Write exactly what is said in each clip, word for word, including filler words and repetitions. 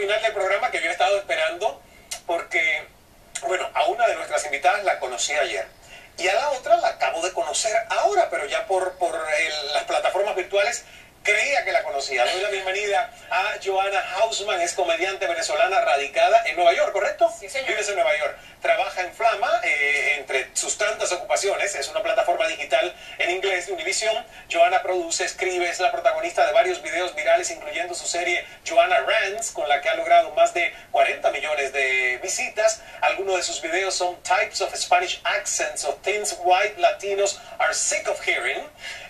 final del programa que yo he estado esperando porque, bueno, a una de nuestras invitadas la conocí ayer y a la otra la acabo de conocer ahora, pero ya por, por el, las plataformas virtuales. Creía que la conocía. Doy la bienvenida a Johanna Hausman, es comediante venezolana radicada en Nueva York, ¿correcto? Sí, señor. Vives en Nueva York. Trabaja en Flama, eh, entre sus tantas ocupaciones. Es una plataforma digital en inglés de Univision. Johanna produce, escribe, es la protagonista de varios videos virales, incluyendo su serie Johanna Rants, con la que ha logrado más de cuarenta millones de visitas. Algunos de sus videos son Types of Spanish Accents of Things White Latinos Are Sick of Hearing,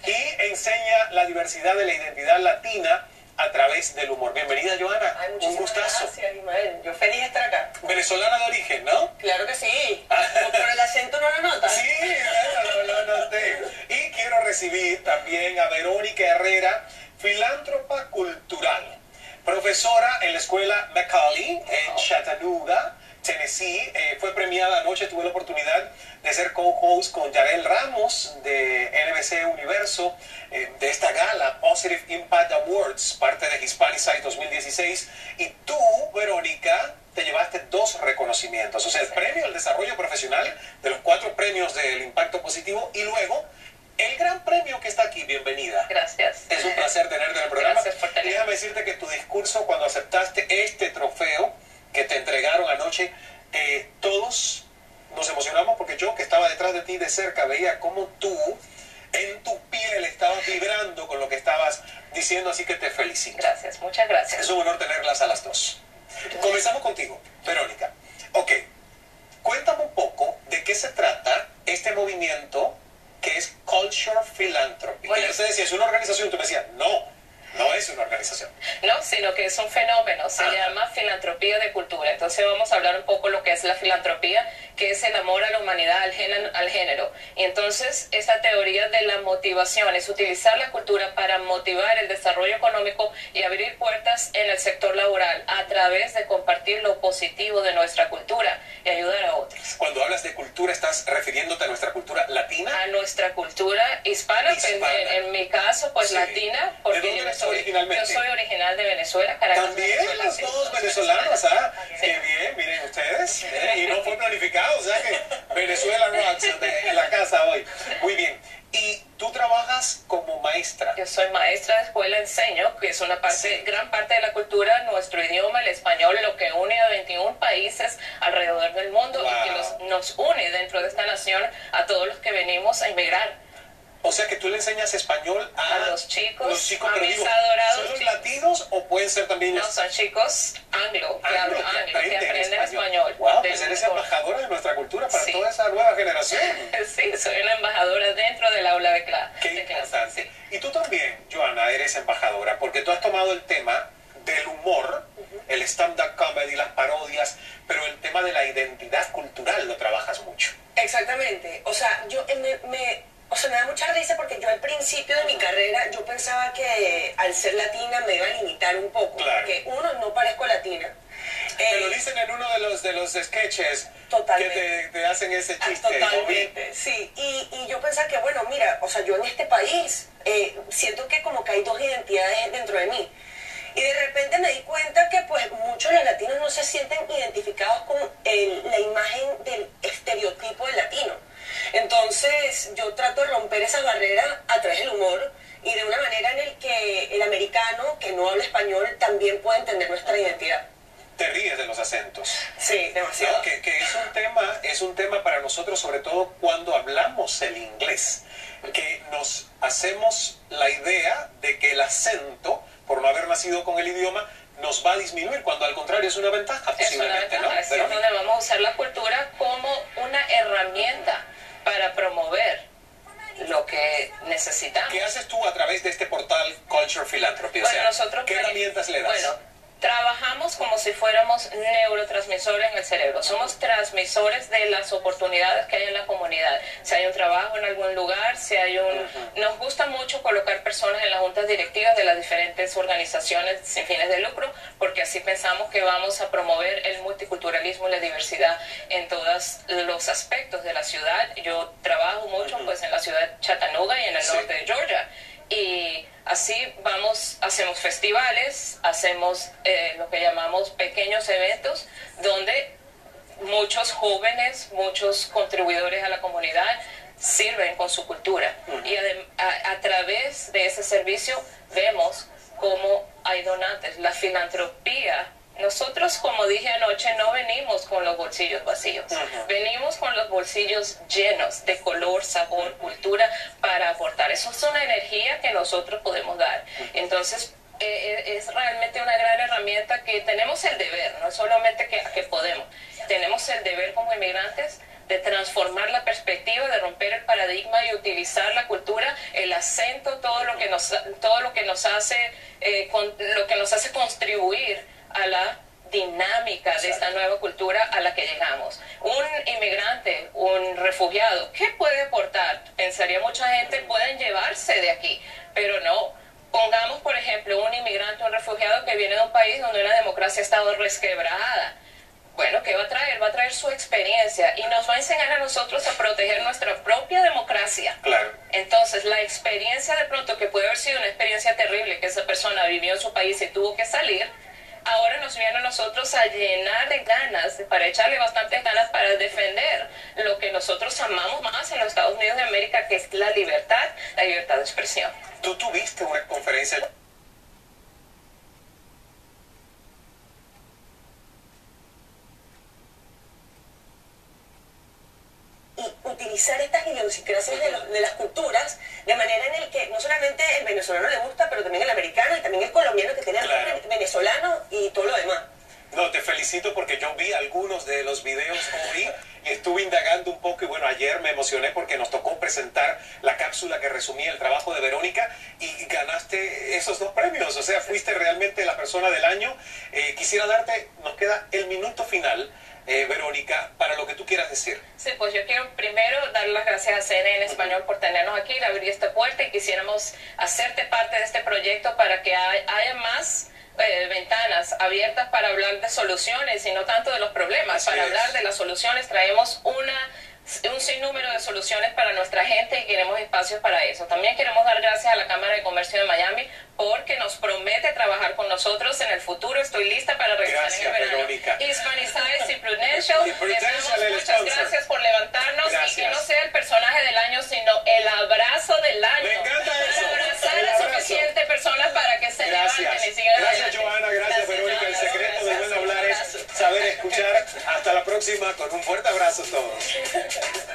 y enseña la diversidad de la identidad latina a través del humor. Bienvenida, Johanna. Ay, un gustazo. Gracias, Ismael. Yo feliz de estar acá. Venezolana de origen, ¿no? Claro que sí. Pero el acento no lo notas. Sí, claro, lo noté. Y quiero recibir también a Verónica Herrera, filántropa cultural, profesora en la escuela Macaulay en Chattanooga, Tennessee. Eh, fue premiada anoche, tuve la oportunidad de ser co-host con Yarel Ramos de N B C Universo, eh, de esta gala Positive Impact Awards, parte de Hispanicide dos mil dieciséis, y tú, Verónica, te llevaste dos reconocimientos, o sea, el premio al desarrollo profesional de los cuatro premios del impacto positivo, y luego el gran premio que está aquí. Bienvenida. Gracias. Es un placer tenerte en el programa. Gracias por tenerme. Déjame decirte que tu discurso, cuando aceptaste este trofeo que te entregaron anoche, eh, todos nos emocionamos, porque yo, que estaba detrás de ti de cerca, veía cómo tú en tu piel estabas vibrando con lo que estabas diciendo, así que te felicito. Gracias, muchas gracias. Es un honor tenerlas a las dos. Comenzamos contigo, Verónica. Ok, cuéntame un poco de qué se trata este movimiento que es Culture Philanthropy. Bueno, que yo te decía, ¿es una organización? Tú me decías, no, no es una organización. No, sino que es un fenómeno, se Ajá. llama filantropía de cultura. Entonces vamos a hablar un poco lo que es la filantropía, que es el amor a la humanidad, al género. Al género. Y entonces esta teoría de la motivación es utilizar la cultura para motivar el desarrollo económico y abrir puertas en el sector laboral a través de compartir lo positivo de nuestra cultura y ayudar a otros. Cuando hablas de cultura, ¿estás refiriéndote a nuestra cultura latina? A nuestra cultura hispana, Hispana. En, en, en mi caso, pues Sí. latina. ¿De dónde yo eres soy, originalmente? Yo soy original de Venezuela, Caracas. También Venezuela, los sí, dos somos venezolanos, ¿ah? Sí. Qué bien, miren ustedes. ¿eh? Y no fue planificado, o sea que Venezuela rocks en la casa hoy. Muy bien. Y tú trabajas como maestra. Yo soy maestra de escuela, enseño, que es una parte, Sí. gran parte de la cultura, nuestro idioma, el español, lo que une a veintiún países alrededor del mundo. Wow. Y que nos, nos une dentro de esta nación a todos los que venimos a inmigrar. O sea que tú le enseñas español a, A los chicos, los chicos, a pero mis digo, adorados ¿son los chicos. latinos o pueden ser también No, los son chicos anglo, que anglo hablan que anglo, que aprenden español. español? Wow, De- pues eres embajadora de nuestra cultura para Sí. toda esa nueva generación. Sí, soy una embajadora dentro del aula de, cla Qué de clase. importante. Sí. Y tú también, Johanna, eres embajadora, porque tú has tomado el tema del humor, uh-huh. el stand-up comedy, las parodias, pero el tema de la identidad cultural lo trabajas mucho. Exactamente. O sea, yo eh, me, me, o sea, me da mucha risa porque yo al principio de mi carrera yo pensaba que al ser latina me iba a limitar un poco. Claro. Porque uno, no parezco latina. Te Eh, lo dicen en uno de los, de los sketches Totalmente. que te, te hacen ese ah, chiste. Totalmente, sí. Y, y yo pensaba que, bueno, mira, o sea, yo en este país eh, siento que como que hay dos identidades dentro de mí. Y de repente me di cuenta que pues muchos de los latinos no se sienten identificados con el, la imagen del estereotipo del latino. Entonces yo trato de romper esas barreras a través del humor y de una manera en el que el americano que no habla español también puede entender nuestra identidad. Te ríes de los acentos. Sí, demasiado. ¿No? Que, que es un tema, es un tema para nosotros, sobre todo cuando hablamos el inglés, que nos hacemos la idea de que el acento, por no haber nacido con el idioma, nos va a disminuir, cuando al contrario es una ventaja, Es una posiblemente, ventaja, ¿no? es Pero, donde vamos a usar la cultura como una herramienta para promover lo que necesitamos. ¿qué haces tú a través de este portal Culture Philanthropy? O Bueno, sea, nosotros ¿qué herramientas le das? Bueno, trabajamos como si fuéramos neurotransmisores en el cerebro. Somos transmisores de las oportunidades que hay en la comunidad. Si hay un trabajo en algún lugar, si hay un... Uh-huh. Nos gusta mucho colocar personas en las juntas directivas de las diferentes organizaciones sin fines de lucro, porque así pensamos que vamos a promover el multiculturalismo y la diversidad en todos los aspectos de la ciudad. Yo trabajo mucho uh-huh. pues en la ciudad de Chattanooga y en el sí. norte de Georgia. Y Así vamos, hacemos festivales, hacemos eh, lo que llamamos pequeños eventos, donde muchos jóvenes, muchos contribuidores a la comunidad sirven con su cultura. Uh-huh. Y a, a través de ese servicio vemos cómo hay donantes, la filantropía. Nosotros, como dije anoche, no venimos con los bolsillos vacíos. Uh-huh. Venimos con los bolsillos llenos de color, sabor, cultura para aportar. Eso es una energía que nosotros podemos dar. Uh-huh. Entonces, eh, es realmente una gran herramienta que tenemos el deber, no es solamente que, que podemos. Tenemos el deber como inmigrantes de transformar la perspectiva, de romper el paradigma y utilizar la cultura, el acento, todo lo que nos, todo lo que nos hace, eh, con, lo que nos hace contribuir a la dinámica de esta nueva cultura a la que llegamos. Un inmigrante, un refugiado, ¿qué puede aportar? Pensaría mucha gente, pueden llevarse de aquí, pero no. Pongamos, por ejemplo, un inmigrante, un refugiado que viene de un país donde una democracia ha estado resquebrajada. Bueno, ¿qué va a traer? Va a traer su experiencia y nos va a enseñar a nosotros a proteger nuestra propia democracia. Claro. Entonces, la experiencia de pronto, que puede haber sido una experiencia terrible, que esa persona vivió en su país y tuvo que salir, ahora nos viene a nosotros a llenar de ganas, para echarle bastantes ganas para defender lo que nosotros amamos más en los Estados Unidos de América, que es la libertad, la libertad de expresión. Tú tuviste una conferencia... utilizar estas idiosincrasias de, los, de las culturas de manera en el que no solamente el venezolano le gusta, pero también el americano y también el colombiano, que tiene claro. el venezolano y todo lo demás. No, te felicito porque yo vi algunos de los videos hoy y estuve indagando un poco y bueno, ayer me emocioné porque nos tocó presentar la cápsula que resumía el trabajo de Verónica y ganaste esos dos premios, o sea, fuiste realmente la persona del año. Eh, quisiera darte, nos queda el minuto final, Eh, Verónica, para lo que tú quieras decir. Sí, pues yo quiero primero dar las gracias a C N N en español por tenernos aquí, le abrir esta puerta y quisiéramos hacerte parte de este proyecto para que hay, haya más eh, ventanas abiertas para hablar de soluciones y no tanto de los problemas. Así para es. Hablar de las soluciones traemos una un sinnúmero de soluciones para nuestra gente y queremos espacios para eso. También queremos dar gracias a la Cámara de Comercio de Miami porque nos promete trabajar con nosotros en el futuro. Estoy lista para regresar gracias, en el verano. Verónica. Hispanizados y Prudential, y Prudential muchas sponsor. Gracias por levantarnos gracias. Y que no sea el personaje del año, sino el abrazo del año. Me encanta eso. Para abrazar a suficientes personas para que se gracias. levanten y sigan Gracias, adelante. Johanna. Gracias, gracias Verónica. El secreto del buen hablar es saber escuchar. Hasta la próxima con un fuerte abrazo a todos.